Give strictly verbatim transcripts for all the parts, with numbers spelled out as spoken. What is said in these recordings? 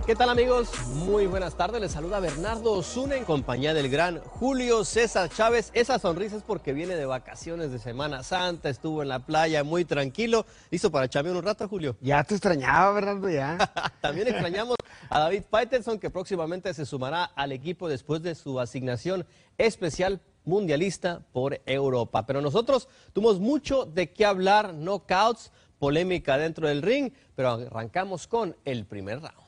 ¿Qué tal, amigos? Muy buenas tardes, les saluda Bernardo Osuna en compañía del gran Julio César Chávez. Esa sonrisa es porque viene de vacaciones de Semana Santa, estuvo en la playa muy tranquilo. ¿Listo para chambear un rato, Julio? Ya te extrañaba, Bernardo, ya. También extrañamos a David Faitelson, que próximamente se sumará al equipo después de su asignación especial mundialista por Europa. Pero nosotros tuvimos mucho de qué hablar, knockouts, polémica dentro del ring, pero arrancamos con el primer round.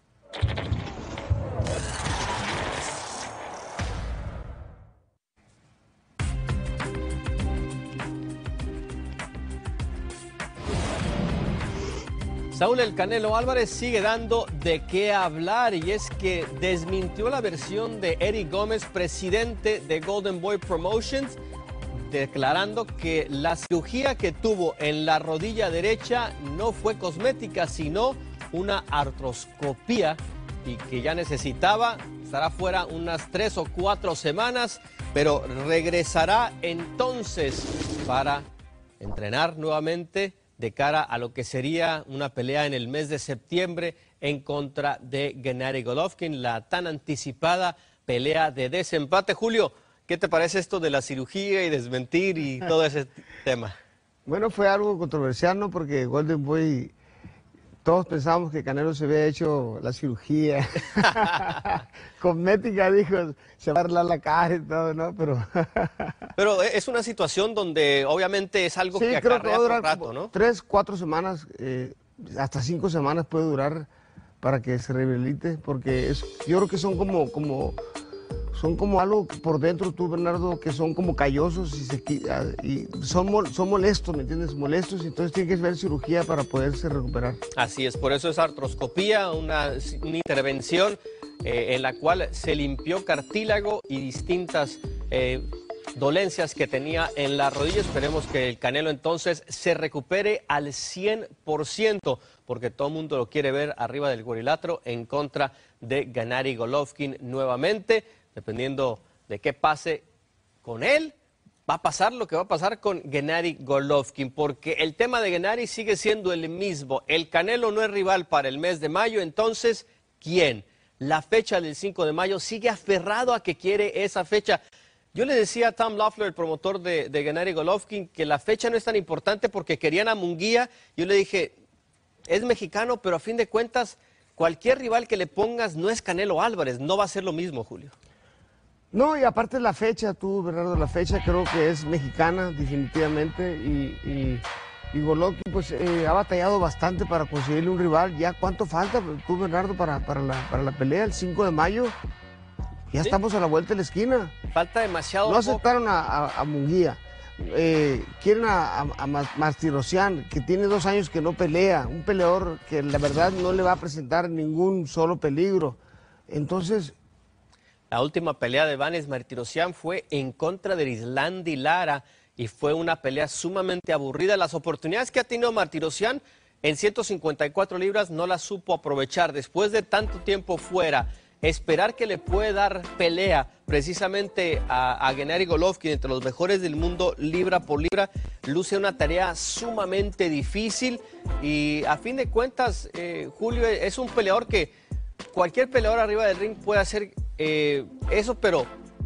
Saúl El Canelo Álvarez sigue dando de qué hablar y es que desmintió la versión de Eddie Gómez, presidente de Golden Boy Promotions, declarando que la cirugía que tuvo en la rodilla derecha no fue cosmética, sino una artroscopía y que ya necesitaba, estará fuera unas tres o cuatro semanas, pero regresará entonces para entrenar nuevamente de cara a lo que sería una pelea en el mes de septiembre en contra de Gennady Golovkin, la tan anticipada pelea de desempate. Julio, ¿qué te parece esto de la cirugía y desmentir y todo ese tema? Bueno, fue algo controversial, ¿no? Porque Golden Boy, todos pensábamos que Canelo se había hecho la cirugía cosmética, dijo, se va a arreglar la cara y todo, ¿no? Pero Pero es una situación donde obviamente es algo sí, que creo acarrea que va a por durar rato, ¿no? tres, cuatro semanas, eh, hasta cinco semanas puede durar para que se rehabilite, porque es, yo creo que son como, como, son como algo por dentro, tú, Bernardo, que son como callosos y, se, y son, mol, son molestos, ¿me entiendes? Molestos, y entonces tiene que ver cirugía para poderse recuperar. Así es, por eso es artroscopía, una, una intervención eh, en la cual se limpió cartílago y distintas eh, dolencias que tenía en la rodilla. Esperemos que el Canelo entonces se recupere al cien por ciento, porque todo el mundo lo quiere ver arriba del cuadrilátero en contra de Gennady Golovkin nuevamente. Dependiendo de qué pase con él, va a pasar lo que va a pasar con Gennady Golovkin, porque el tema de Gennady sigue siendo el mismo. El Canelo no es rival para el mes de mayo, entonces, ¿quién? La fecha del cinco de mayo, sigue aferrado a que quiere esa fecha. Yo le decía a Tom Loeffler, el promotor de, de Gennady Golovkin, que la fecha no es tan importante porque querían a Munguía. Yo le dije, es mexicano, pero a fin de cuentas, cualquier rival que le pongas no es Canelo Álvarez, no va a ser lo mismo, Julio. No, y aparte la fecha, tú, Bernardo, la fecha creo que es mexicana, definitivamente, y, y, y Golovkin pues eh, ha batallado bastante para conseguirle un rival. ¿Ya cuánto falta, tú, Bernardo, para, para, la, para la pelea, el cinco de mayo? Ya ¿Sí? Estamos a la vuelta de la esquina. Falta demasiado No aceptaron a, a, a Munguía. Eh, quieren a, a, a Martirosyan, que tiene dos años que no pelea, un peleador que la verdad no le va a presentar ningún solo peligro. Entonces... La última pelea de Vanes Martirosyan fue en contra de Islandi Lara y fue una pelea sumamente aburrida. Las oportunidades que ha tenido Martirosyan en ciento cincuenta y cuatro libras no las supo aprovechar. Después de tanto tiempo fuera, esperar que le puede dar pelea precisamente a, a Gennady Golovkin entre los mejores del mundo libra por libra, luce una tarea sumamente difícil y a fin de cuentas, eh, Julio, es un peleador que cualquier peleador arriba del ring puede hacer eh, eso, pero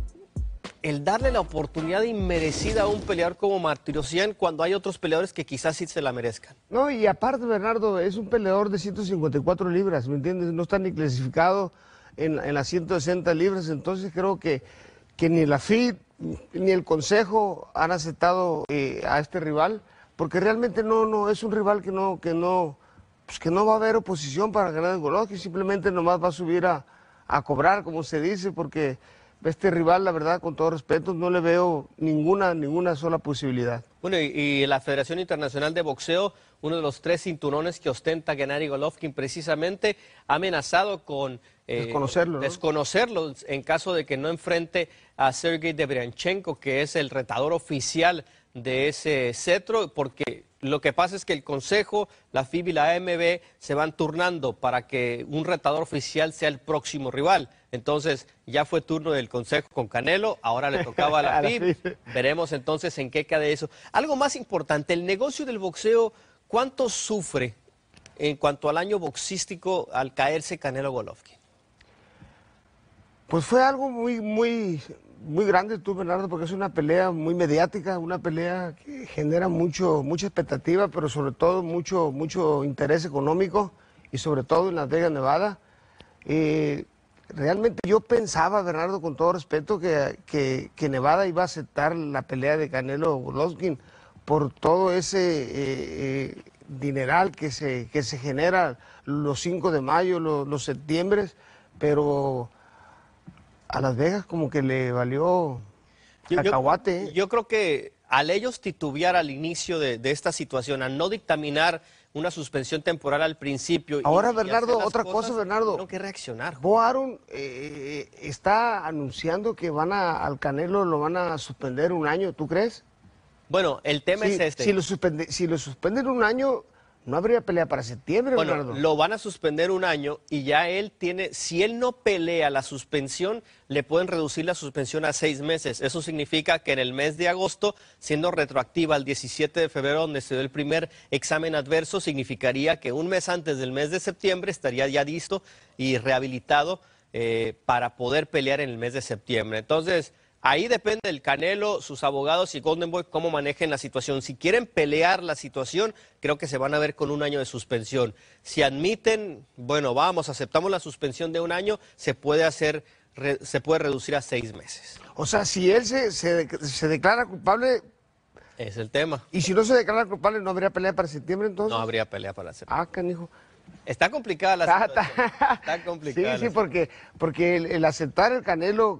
el darle la oportunidad inmerecida a un peleador como Martirosyan cuando hay otros peleadores que quizás sí se la merezcan. No, y aparte, Bernardo, es un peleador de ciento cincuenta y cuatro libras, ¿me entiendes? No está ni clasificado en, en las ciento sesenta libras, entonces creo que, que ni la F I D ni el Consejo han aceptado eh, a este rival, porque realmente no, no es un rival que no, que no, pues que no va a haber oposición para ganar el Golovkin, simplemente nomás va a subir a, a cobrar, como se dice, porque este rival, la verdad, con todo respeto, no le veo ninguna, ninguna sola posibilidad. Bueno, y, y la Federación Internacional de Boxeo, uno de los tres cinturones que ostenta Gennady Golovkin, precisamente ha amenazado con eh, desconocerlo, ¿no? desconocerlo en caso de que no enfrente a Sergey Debrianchenko, que es el retador oficial de ese cetro, porque lo que pasa es que el Consejo, la F I B y la A M B se van turnando para que un retador oficial sea el próximo rival. Entonces, ya fue turno del Consejo con Canelo, ahora le tocaba a la F I B. Veremos entonces en qué queda eso. Algo más importante, el negocio del boxeo, ¿cuánto sufre en cuanto al año boxístico al caerse Canelo Golovkin? Pues fue algo muy, muy, muy grande tú, Bernardo, porque es una pelea muy mediática, una pelea que genera mucho, mucha expectativa, pero sobre todo mucho, mucho interés económico y sobre todo en Las Vegas, Nevada. Eh, realmente yo pensaba, Bernardo, con todo respeto, que, que, que Nevada iba a aceptar la pelea de Canelo Golovkin por todo ese eh, eh, dineral que se, que se genera los cinco de mayo, los, los septiembre, pero a Las Vegas como que le valió Yo, cacahuate. yo, yo creo que al ellos titubear al inicio de, de esta situación, a no dictaminar una suspensión temporal al principio. Ahora, y, y Bernardo, hacer otra cosas, cosa, Bernardo. Tuvieron que reaccionar. Bo Arum eh, está anunciando que van a, al Canelo lo van a suspender un año, ¿tú crees? Bueno, el tema Si, es este. si, lo suspende, si lo suspenden un año, no habría pelea para septiembre, Bueno, Bernardo. lo van a suspender un año y ya él tiene, si él no pelea la suspensión, le pueden reducir la suspensión a seis meses. Eso significa que en el mes de agosto, siendo retroactiva al diecisiete de febrero, donde se dio el primer examen adverso, significaría que un mes antes del mes de septiembre estaría ya listo y rehabilitado eh, para poder pelear en el mes de septiembre. Entonces, ahí depende del Canelo, sus abogados y Golden Boy cómo manejen la situación. Si quieren pelear la situación, creo que se van a ver con un año de suspensión. Si admiten, bueno, vamos, aceptamos la suspensión de un año, se puede hacer, re, se puede reducir a seis meses. O sea, si él se, se, se declara culpable... Es el tema. Y si no se declara culpable, ¿no habría pelea para septiembre entonces? No habría pelea para septiembre. Ah, canijo. Está complicada la Está, situación. está, Está complicada. Sí, sí, porque, porque el, el aceptar el Canelo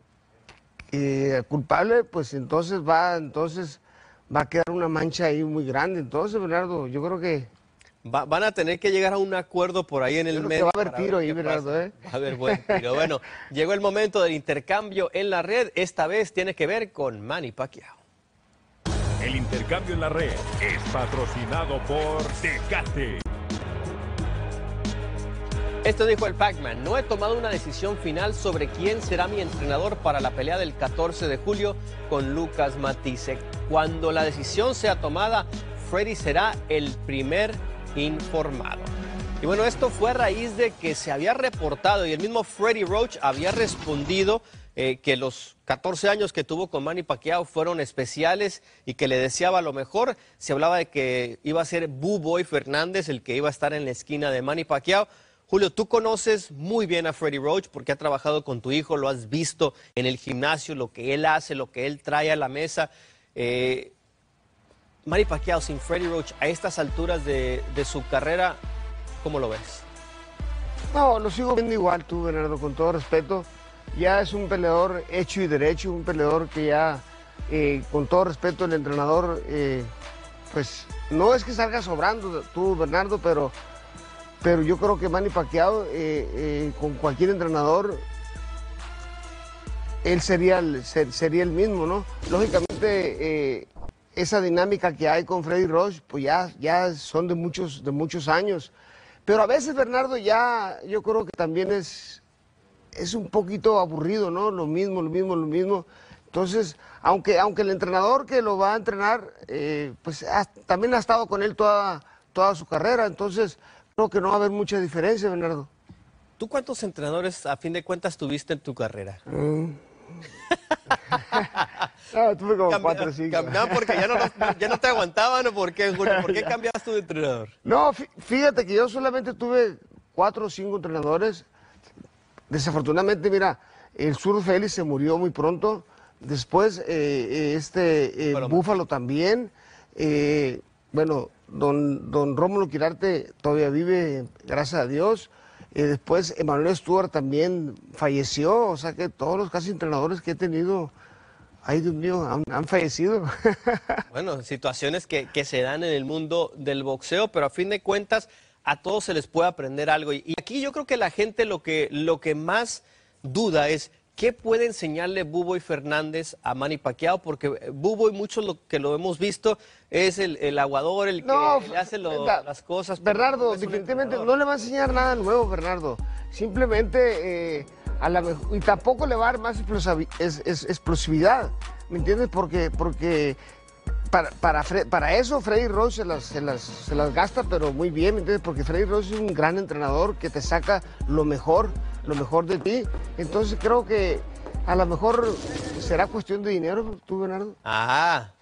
eh, culpable, pues entonces va, entonces va a quedar una mancha ahí muy grande. Entonces, Bernardo, yo creo que... Va, van a tener que llegar a un acuerdo por ahí en el medio. Va a haber tiro ver ahí, qué Bernardo, pasa. ¿eh? Va a haber buen tiro. Bueno, llegó el momento del intercambio en la red. Esta vez tiene que ver con Manny Pacquiao. El intercambio en la red es patrocinado por Tecate. Esto dijo el Pac-Man: no he tomado una decisión final sobre quién será mi entrenador para la pelea del catorce de julio con Lucas Matthysse. Cuando la decisión sea tomada, Freddy será el primer informado. Y bueno, esto fue a raíz de que se había reportado y el mismo Freddie Roach había respondido eh, que los catorce años que tuvo con Manny Pacquiao fueron especiales y que le deseaba lo mejor. Se hablaba de que iba a ser Boo Boy Fernández el que iba a estar en la esquina de Manny Pacquiao. Julio, tú conoces muy bien a Freddie Roach porque ha trabajado con tu hijo, lo has visto en el gimnasio, lo que él hace, lo que él trae a la mesa. Eh, Manny Pacquiao sin Freddie Roach a estas alturas de, de su carrera, ¿cómo lo ves? No, lo sigo viendo igual tú, Bernardo, con todo respeto. Ya es un peleador hecho y derecho, un peleador que ya, eh, con todo respeto, el entrenador, eh, pues no es que salga sobrando tú, Bernardo, pero... Pero yo creo que Manny Pacquiao, eh, eh, con cualquier entrenador, él sería el, ser, sería el mismo, ¿no? Lógicamente, eh, esa dinámica que hay con Freddie Roach, pues ya, ya son de muchos, de muchos años. Pero a veces, Bernardo, ya yo creo que también es, es un poquito aburrido, ¿no? Lo mismo, lo mismo, lo mismo. Entonces, aunque, aunque el entrenador que lo va a entrenar, eh, pues ha, también ha estado con él toda, toda su carrera, entonces... Creo que no va a haber mucha diferencia, Bernardo. ¿Tú cuántos entrenadores, a fin de cuentas, tuviste en tu carrera? Mm. No, tuve como cuatro o cinco. No, porque ya no, ya no te aguantaban, ¿o por qué, Julio? ¿Por qué cambiaste de entrenador? No, fíjate que yo solamente tuve cuatro o cinco entrenadores. Desafortunadamente, mira, el Sur Félix se murió muy pronto. Después, eh, este eh, Búfalo también. Eh, bueno... Don, don Rómulo Quirarte todavía vive, gracias a Dios. Eh, después Emanuel Stewart también falleció, o sea que todos los casi entrenadores que he tenido, ay Dios mío, han, han fallecido. Bueno, situaciones que, que se dan en el mundo del boxeo, pero a fin de cuentas a todos se les puede aprender algo. Y, y aquí yo creo que la gente lo que, lo que más duda es... ¿qué puede enseñarle Boo Boy Fernández a Manny Pacquiao? Porque Boo Boy, muchos lo que lo hemos visto, es el, el aguador, el que no, le hace lo, da, las cosas. Bernardo, no es definitivamente no le va a enseñar nada nuevo, Bernardo. Simplemente, eh, a la mejor, y tampoco le va a dar más es, es, explosividad, ¿me entiendes? Porque, porque para, para, para eso Freddy Roach se las, se, las, se las gasta, pero muy bien, ¿me entiendes? Porque Freddy Roach es un gran entrenador que te saca lo mejor, lo mejor de ti. Entonces creo que a lo mejor será cuestión de dinero, ¿tú, Bernardo? Ajá.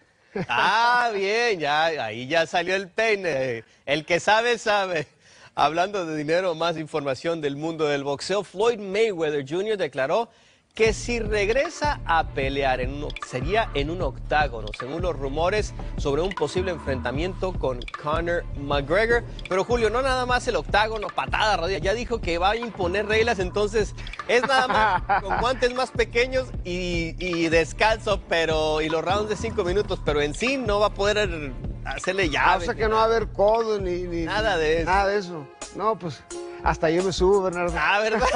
Ah, bien, ya, ahí ya salió el peine. El que sabe, sabe. Hablando de dinero, más información del mundo del boxeo. Floyd Mayweather junior declaró que si regresa a pelear en un, sería en un octágono, según los rumores sobre un posible enfrentamiento con Conor McGregor. Pero Julio, no nada más el octágono, patada, rodilla, ya dijo que va a imponer reglas, entonces es nada más con guantes más pequeños y, y descalzo, pero y los rounds de cinco minutos, pero en sí no va a poder hacerle llave. O sea que no va a haber codo ni, ni nada de eso. Nada de eso. No, pues hasta yo me subo, Bernardo. Ah,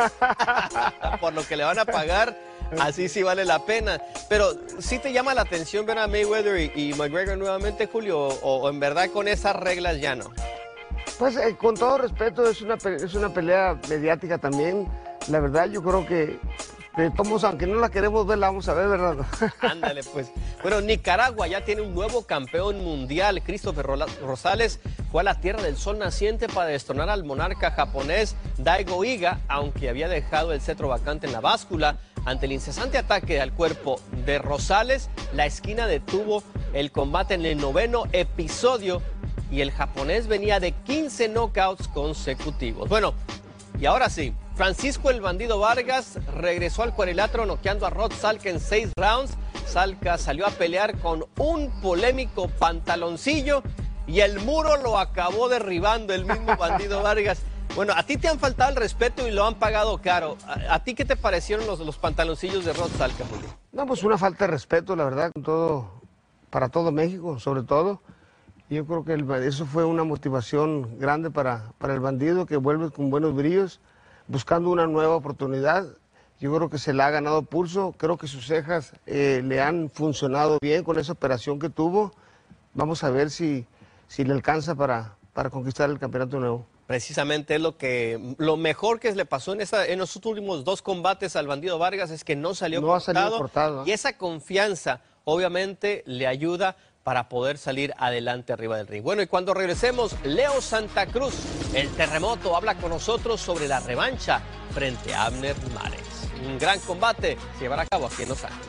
¿verdad? Por lo que le van a pagar, así sí vale la pena. Pero ¿sí te llama la atención ver a Mayweather y, y McGregor nuevamente, Julio? O, ¿O en verdad con esas reglas ya no? Pues eh, con todo respeto, es una, es una pelea mediática también. La verdad, yo creo que de todos, aunque no la queremos ver, la vamos a ver, ¿verdad? Ándale, pues. Bueno, Nicaragua ya tiene un nuevo campeón mundial. Christopher Rosales fue a la Tierra del Sol naciente para destronar al monarca japonés Daigo Iga, aunque había dejado el cetro vacante en la báscula. Ante el incesante ataque al cuerpo de Rosales, la esquina detuvo el combate en el noveno episodio y el japonés venía de quince knockouts consecutivos. Bueno, y ahora sí, Francisco el Bandido Vargas regresó al cuadrilátero noqueando a Rod Salka en seis rounds. Salka salió a pelear con un polémico pantaloncillo y el muro lo acabó derribando el mismo Bandido Vargas. Bueno, a ti te han faltado el respeto y lo han pagado caro. ¿A, a ti qué te parecieron los, los pantaloncillos de Rod Salka, Julio? No, pues una falta de respeto, la verdad, con todo, para todo México, sobre todo. Yo creo que el, eso fue una motivación grande para, para el Bandido, que vuelve con buenos brillos, buscando una nueva oportunidad. Yo creo que se le ha ganado pulso, creo que sus cejas eh, le han funcionado bien con esa operación que tuvo. Vamos a ver si, si le alcanza para, para conquistar el campeonato nuevo. Precisamente es lo que lo mejor que le pasó en, esa, en los últimos dos combates al Bandido Vargas es que no salió no cortado, ha salido cortado, ¿eh? Y esa confianza obviamente le ayuda para poder salir adelante arriba del ring. Bueno, y cuando regresemos, Leo Santa Cruz, el terremoto, habla con nosotros sobre la revancha frente a Abner Mares. Un gran combate se llevará a cabo aquí en Los Ángeles.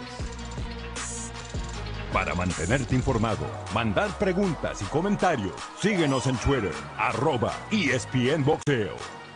Para mantenerte informado, mandar preguntas y comentarios, síguenos en Twitter, arroba E S P N Boxeo.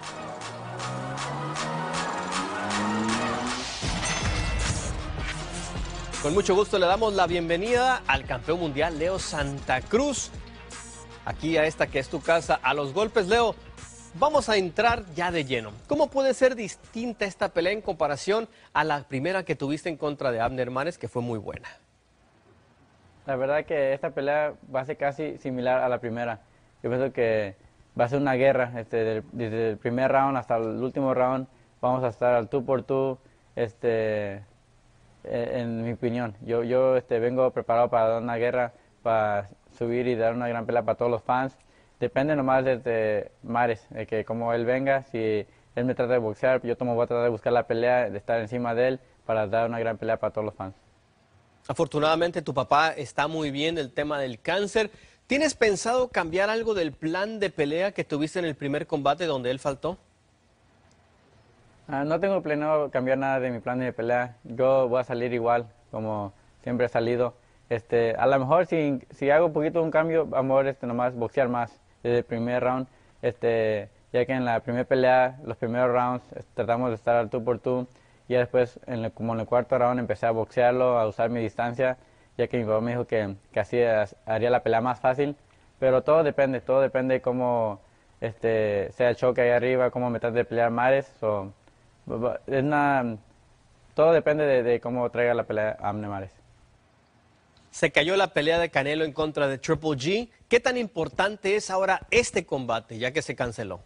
Con mucho gusto le damos la bienvenida al campeón mundial Leo Santa Cruz, aquí a esta que es tu casa, a los golpes. Leo, vamos a entrar ya de lleno. ¿Cómo puede ser distinta esta pelea en comparación a la primera que tuviste en contra de Abner Mares, que fue muy buena? La verdad que esta pelea va a ser casi similar a la primera. Yo pienso que va a ser una guerra, este, del, desde el primer round hasta el último round. Vamos a estar al tú por tú, este, en mi opinión. Yo, yo este, vengo preparado para dar una guerra, para subir y dar una gran pelea para todos los fans. Depende nomás de, de Mares, de que como él venga, si él me trata de boxear, yo tomo, voy a tratar de buscar la pelea, de estar encima de él para dar una gran pelea para todos los fans. Afortunadamente tu papá está muy bien del tema del cáncer. ¿Tienes pensado cambiar algo del plan de pelea que tuviste en el primer combate donde él faltó? Uh, no tengo planeado cambiar nada de mi plan de pelea. Yo voy a salir igual como siempre he salido. Este, a lo mejor si, si hago un poquito un cambio, a lo mejor este, nomás boxear más desde el primer round. Este, ya que en la primera pelea, los primeros rounds, este, tratamos de estar al tú por tú. Y después, en el, como en el cuarto round, empecé a boxearlo, a usar mi distancia, ya que mi papá me dijo que, que así haría la pelea más fácil. Pero todo depende, todo depende de cómo este, sea el choque ahí arriba, cómo me trate de pelear Mares. So, es una, todo depende de, de cómo traiga la pelea Abner Mares. Se cayó la pelea de Canelo en contra de Triple G. ¿Qué tan importante es ahora este combate, ya que se canceló?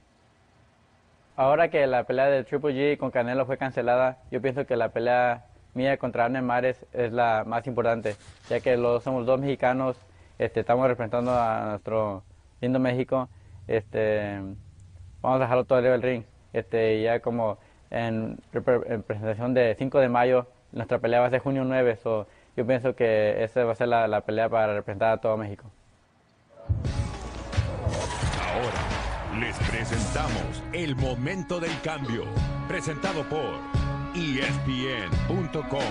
Ahora que la pelea de Triple G con Canelo fue cancelada, yo pienso que la pelea mía contra Abner Mares es la más importante, ya que los, somos dos mexicanos, este, estamos representando a nuestro lindo México. Este, vamos a dejarlo todo arriba del ring. Este, ya como en, en presentación de cinco de mayo, nuestra pelea va a ser junio nueve. So, yo pienso que esa va a ser la, la pelea para representar a todo México. Ahora les presentamos el momento del cambio, presentado por E S P N punto com.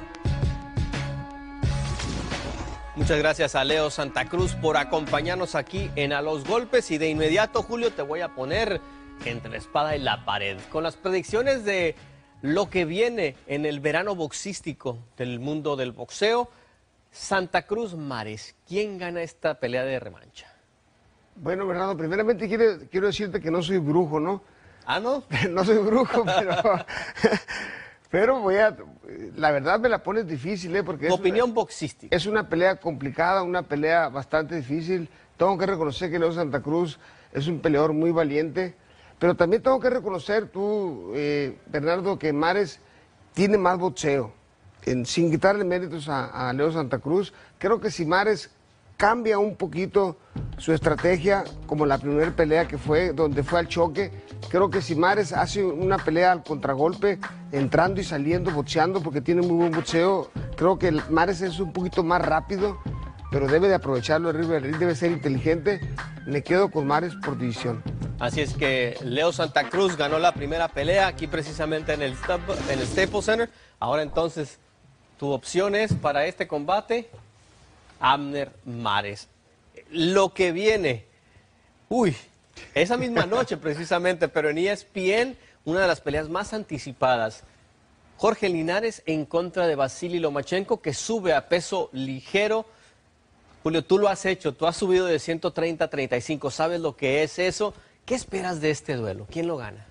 Muchas gracias a Leo Santa Cruz por acompañarnos aquí en A los Golpes, y de inmediato, Julio, te voy a poner entre la espada y la pared con las predicciones de lo que viene en el verano boxístico del mundo del boxeo. Santa Cruz Mares, ¿quién gana esta pelea de revancha? Bueno, Bernardo, primeramente quiero, quiero decirte que no soy brujo, ¿no? ¿Ah, no? No soy brujo, pero, pero voy a... La verdad me la pones difícil, ¿eh? Porque Tu es opinión una, boxística. es una pelea complicada, una pelea bastante difícil. Tengo que reconocer que Leo Santa Cruz es un peleador muy valiente, pero también tengo que reconocer tú, eh, Bernardo, que Mares tiene más boxeo. En, sin quitarle méritos a, a Leo Santa Cruz, creo que si Mares cambia un poquito su estrategia, como la primera pelea que fue, donde fue al choque, creo que si Mares hace una pelea al contragolpe, entrando y saliendo, boxeando, porque tiene muy buen boxeo, creo que Mares es un poquito más rápido, pero debe de aprovecharlo, debe ser inteligente. Me quedo con Mares por división. Así es que Leo Santa Cruz ganó la primera pelea aquí precisamente en el, en el Staples Center. Ahora entonces, tu opción es para este combate, Abner Mares. Lo que viene, uy, esa misma noche precisamente, pero en E S P N, una de las peleas más anticipadas. Jorge Linares en contra de Vasily Lomachenko, que sube a peso ligero. Julio, tú lo has hecho, tú has subido de ciento treinta a treinta y cinco, ¿sabes lo que es eso? ¿Qué esperas de este duelo? ¿Quién lo gana?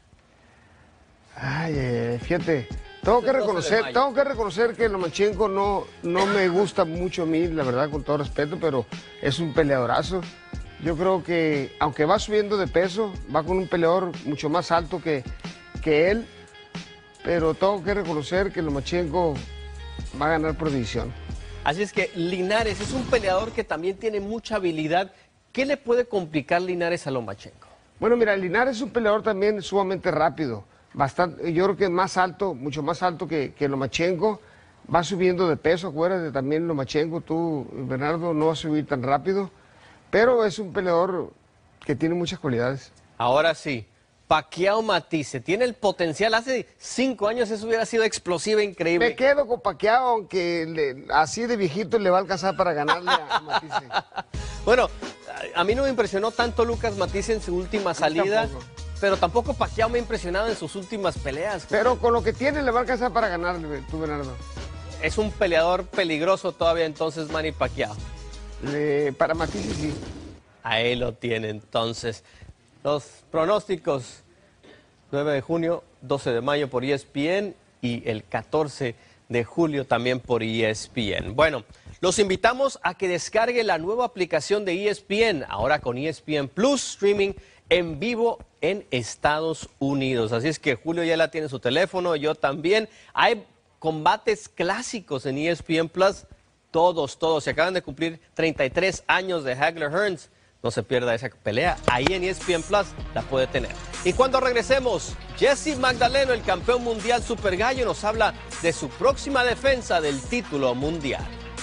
Ay, eh, fíjate, tengo que reconocer, tengo que reconocer que Lomachenko no, no me gusta mucho a mí, la verdad, con todo respeto, pero es un peleadorazo. Yo creo que, aunque va subiendo de peso, va con un peleador mucho más alto que, que él, pero tengo que reconocer que Lomachenko va a ganar por división. Así es que Linares es un peleador que también tiene mucha habilidad. ¿Qué le puede complicar Linares a Lomachenko? Bueno, mira, Linares es un peleador también sumamente rápido. Bastante, yo creo que más alto, mucho más alto que, que Lomachenko. Va subiendo de peso, acuérdate también Lomachenko, tú, Bernardo, no va a subir tan rápido. Pero es un peleador que tiene muchas cualidades. Ahora sí, Pacquiao Matisse, tiene el potencial. Hace cinco años eso hubiera sido explosiva, increíble. Me quedo con Pacquiao, aunque le, así de viejito le va a alcanzar para ganarle a Matisse. Bueno, a mí no me impresionó tanto Lucas Matisse en su última salida, tampoco. Pero tampoco Pacquiao me ha impresionado en sus últimas peleas. Pero con lo que tiene le va a alcanzar para ganarle, tú, Bernardo. Es un peleador peligroso todavía entonces, Manny Pacquiao. Le, para Matisse sí. Ahí lo tiene entonces. Los pronósticos, nueve de junio, doce de mayo por E S P N y el catorce de julio también por E S P N. Bueno, los invitamos a que descargue la nueva aplicación de E S P N, ahora con E S P N Plus, streaming en vivo en Estados Unidos. Así es que Julio ya la tiene en su teléfono, yo también. Hay combates clásicos en E S P N Plus, todos, todos. Se acaban de cumplir treinta y tres años de Hagler Hearns. No se pierda esa pelea, ahí en E S P N Plus la puede tener. Y cuando regresemos, Jesse Magdaleno, el campeón mundial Super Gallo, nos habla de su próxima defensa del título mundial.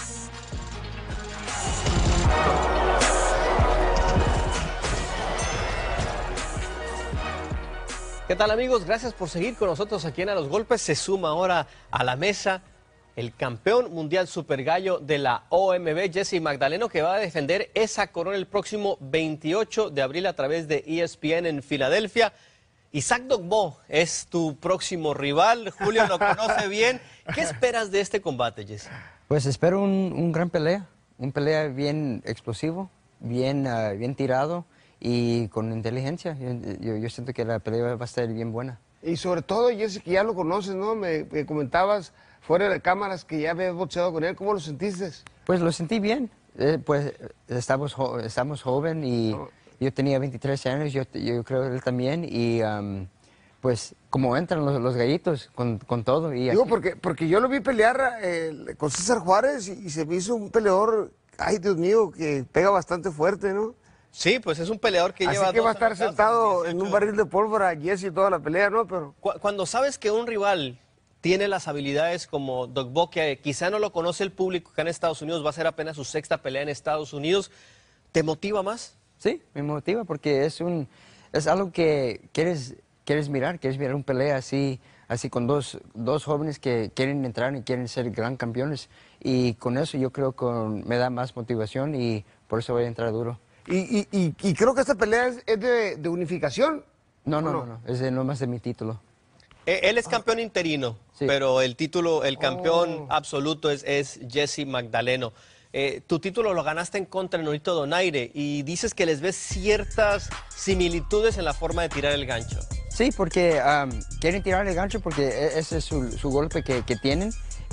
¿Qué tal, amigos? Gracias por seguir con nosotros aquí en A los Golpes. Se suma ahora a la mesa el campeón mundial Super Gallo de la O M B, Jesse Magdaleno, que va a defender esa corona el próximo veintiocho de abril a través de E S P N en Filadelfia. Isaac Dogbo es tu próximo rival. Julio lo conoce bien. ¿Qué esperas de este combate, Jesse? Pues espero un, un gran pelea, un pelea bien explosivo, bien, uh, bien tirado y con inteligencia. Yo, yo, yo siento que la pelea va a estar bien buena. Y sobre todo, Jesse, que ya lo conoces, ¿no? Me, me comentabas fuera de cámaras que ya habías boxeado con él. ¿Cómo lo sentiste? Pues lo sentí bien. Eh, pues estamos, jo estamos joven y oh. yo tenía veintitrés años, yo, yo creo él también. Y um, pues como entran los, los gallitos con, con todo. Y Digo, porque, porque yo lo vi pelear eh, con César Juárez y, y se me hizo un peleador, ay Dios mío, que pega bastante fuerte, ¿no? Sí, pues es un peleador que Así lleva... que va a estar sentado en un barril de pólvora, Jesse, toda la pelea, ¿no? Pero Cuando sabes que un rival tiene las habilidades como Doug Bowe, que quizá no lo conoce el público acá en Estados Unidos, va a ser apenas su sexta pelea en Estados Unidos. ¿Te motiva más? Sí, me motiva porque es un es algo que quieres quieres mirar, quieres mirar una pelea así así con dos, dos jóvenes que quieren entrar y quieren ser gran campeones, y con eso yo creo que me da más motivación y por eso voy a entrar duro. Y, y, y, y creo que esta pelea es, es de, de unificación. No, no, no? no, no, es de, nomás de mi título. Eh, Él es campeón interino, Sí. pero el título, el campeón Oh. absoluto es, es Jesse Magdaleno. Eh, tu título lo ganaste en contra de Nonito Donaire y dices que les ves ciertas similitudes en la forma de tirar el gancho. Sí, porque um, quieren tirar el gancho porque e- ese es su, su golpe que, que tienen,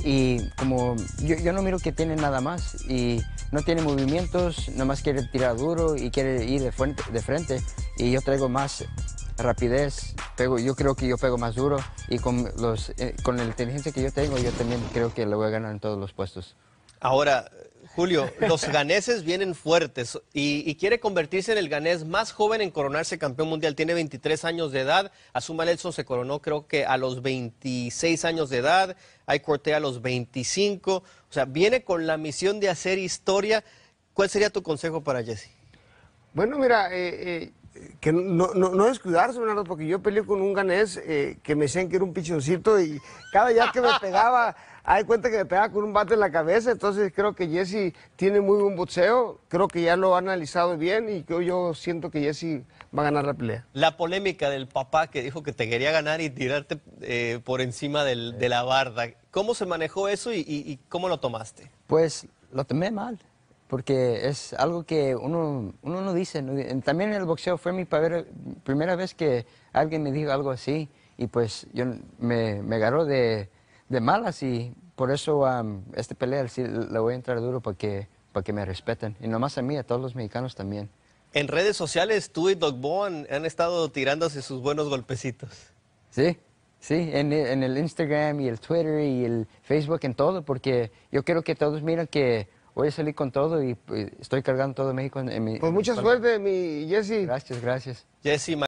y como yo, yo no miro que tienen nada más y no tiene movimientos, nomás quiere tirar duro y quiere ir de frente, de frente, y yo traigo más rapidez, pego, yo creo que yo pego más duro, y con, los, eh, con la inteligencia que yo tengo yo también creo que lo voy a ganar en todos los puestos. Ahora, Julio, los ganeses vienen fuertes y, y quiere convertirse en el ganés más joven en coronarse campeón mundial. Tiene veintitrés años de edad. Azuma Nelson se coronó creo que a los veintiséis años de edad. Hay Cortea a los veinticinco. O sea, viene con la misión de hacer historia. ¿Cuál sería tu consejo para Jesse? Bueno, mira, eh, eh, que no, no, no descuidarse, Bernardo, porque yo peleé con un ganés eh, que me decían que era un pichoncito, y cada día que me pegaba, hay cuenta que me pegaba con un bate en la cabeza. Entonces creo que Jesse tiene muy buen boxeo, creo que ya lo ha analizado bien, y yo, yo siento que Jesse va a ganar la pelea. La polémica del papá que dijo que te quería ganar y tirarte eh, por encima del- de la barda. ¿Cómo se manejó eso y, y- y cómo lo tomaste? Pues lo tomé mal, porque es algo que uno, uno no dice. no di- También en el boxeo fue mi paver- primera vez que alguien me dijo algo así, y pues yo me, me agarró de, de malas, y por eso um, esta pelea sí le voy a entrar duro para que, para que me respeten. Y no más a mí, a todos los mexicanos también. En redes sociales, tú y Doug Bowe han, han estado tirándose sus buenos golpecitos. Sí, sí, en, en el Instagram y el Twitter y el Facebook, en todo, porque yo quiero que todos miren que voy a salir con todo, y pues, estoy cargando todo México en, en mi... Pues en mi mucha espalda. suerte, mi Jesse. Gracias, gracias. Jesse